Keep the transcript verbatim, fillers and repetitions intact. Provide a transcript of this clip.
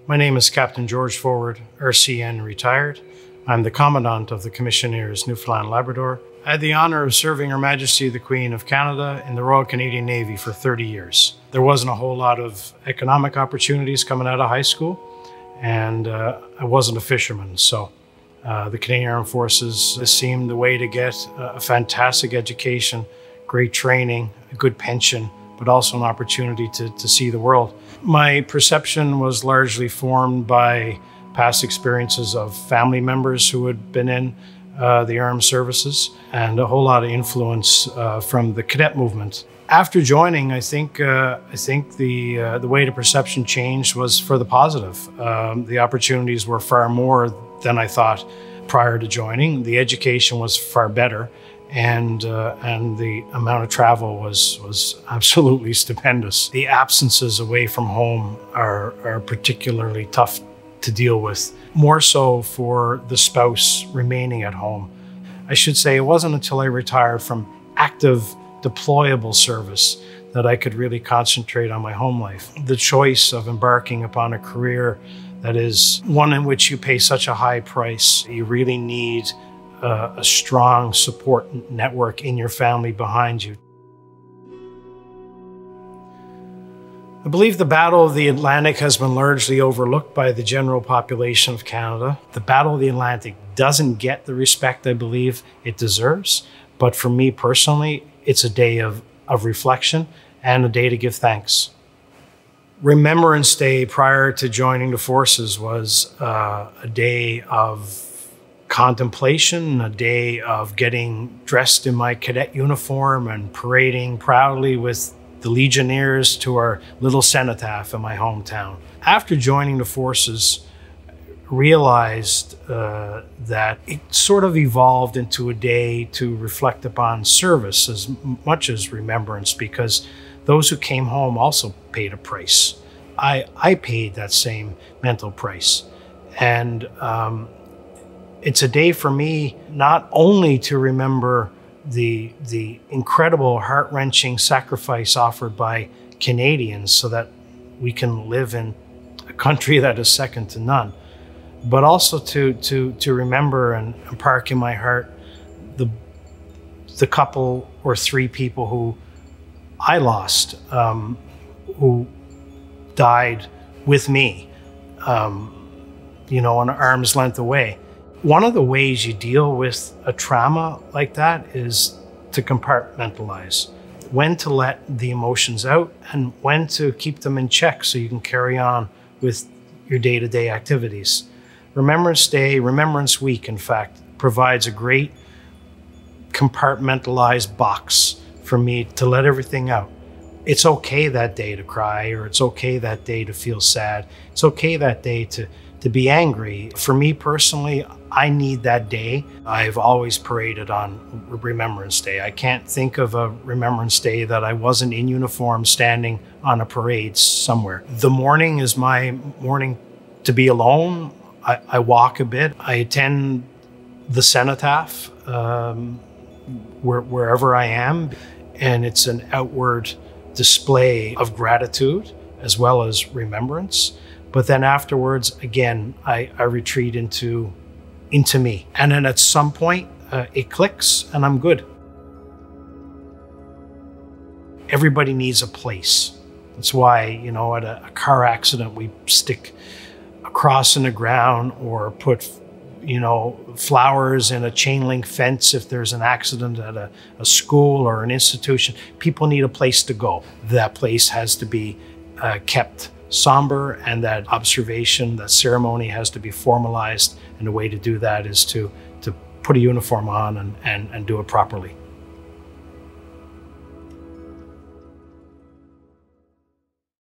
My name is Captain George Forward, R C N retired. I'm the Commandant of the Commissioners Newfoundland Labrador. I had the honour of serving Her Majesty the Queen of Canada in the Royal Canadian Navy for thirty years. There wasn't a whole lot of economic opportunities coming out of high school, and uh, I wasn't a fisherman, so uh, the Canadian Armed Forces seemed the way to get a fantastic education, great training, a good pension, but also an opportunity to, to see the world. My perception was largely formed by past experiences of family members who had been in uh, the armed services, and a whole lot of influence uh, from the cadet movement. After joining, I think uh, I think the uh, the way the perception changed was for the positive. Um, the opportunities were far more than I thought prior to joining. The education was far better, and uh, and the amount of travel was was absolutely stupendous. The absences away from home are are particularly tough to deal with, more so for the spouse remaining at home. I should say it wasn't until I retired from active deployable service that I could really concentrate on my home life. The choice of embarking upon a career that is one in which you pay such a high price, you really need uh, a strong support network in your family behind you. I believe the Battle of the Atlantic has been largely overlooked by the general population of Canada. The Battle of the Atlantic doesn't get the respect I believe it deserves, but for me personally, it's a day of, of reflection and a day to give thanks. Remembrance Day prior to joining the forces was uh, a day of contemplation, a day of getting dressed in my cadet uniform and parading proudly with the Legionnaires to our little cenotaph in my hometown. After joining the forces, realized uh, that it sort of evolved into a day to reflect upon service as much as remembrance, because those who came home also paid a price. I, I paid that same mental price. And um, it's a day for me not only to remember the, the incredible heart-wrenching sacrifice offered by Canadians so that we can live in a country that is second to none, but also to, to, to remember and, and park in my heart the, the couple or three people who I lost, um, who died with me, um, you know, an arm's length away. One of the ways you deal with a trauma like that is to compartmentalize, when to let the emotions out and when to keep them in check so you can carry on with your day-to-day activities. Remembrance Day, Remembrance Week, in fact, provides a great compartmentalized box for me to let everything out. It's okay that day to cry, or it's okay that day to feel sad. It's okay that day to, to be angry. For me personally, I need that day. I've always paraded on Remembrance Day. I can't think of a Remembrance Day that I wasn't in uniform standing on a parade somewhere. The morning is my morning to be alone. I, I walk a bit. I attend the cenotaph um, where, wherever I am, and it's an outward display of gratitude as well as remembrance. But then afterwards, again, I, I retreat into, into me. And then at some point, uh, it clicks and I'm good. Everybody needs a place. That's why, you know, at a, a car accident, we stick a cross in the ground or put, you know, flowers in a chain link fence if there's an accident at a, a school or an institution. People need a place to go. That place has to be uh, kept somber, and that observation, that ceremony has to be formalized. And the way to do that is to, to put a uniform on and, and, and do it properly.